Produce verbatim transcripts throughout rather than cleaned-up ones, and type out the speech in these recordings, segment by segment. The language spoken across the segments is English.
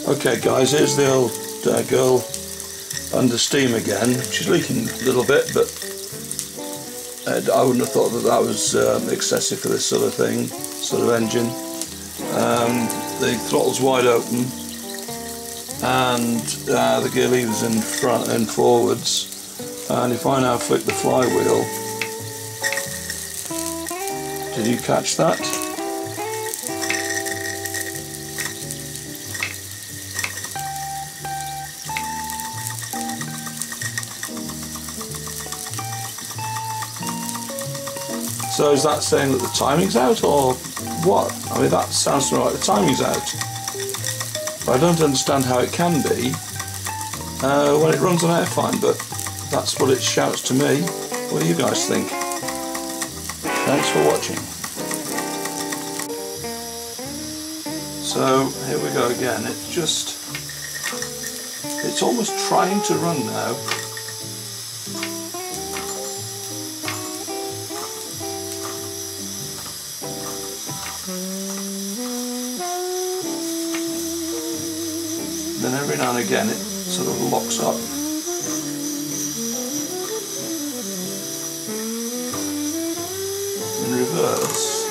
Okay guys, here's the old uh, girl under steam again. She's leaking a little bit, but uh, I wouldn't have thought that that was um, excessive for this sort of thing, sort of engine. Um, the throttle's wide open, and uh, the gear lever's in front and forwards. And if I now flick the flywheel, did you catch that? So is that saying that the timing's out, or what? I mean, that sounds to me like the timing's out. But I don't understand how it can be uh, when it runs on air fine, but that's what it shouts to me. What do you guys think? Thanks for watching. So here we go again. It's just, it's almost trying to run now. Then every now and again it sort of locks up. In reverse,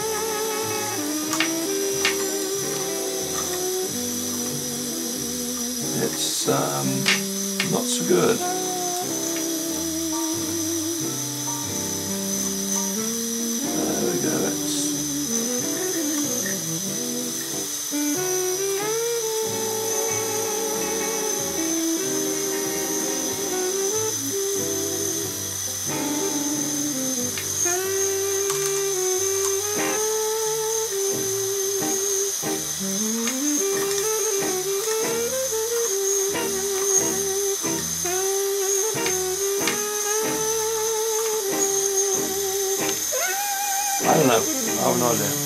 it's um, not so good. There we go. It's I don't know, I have no idea.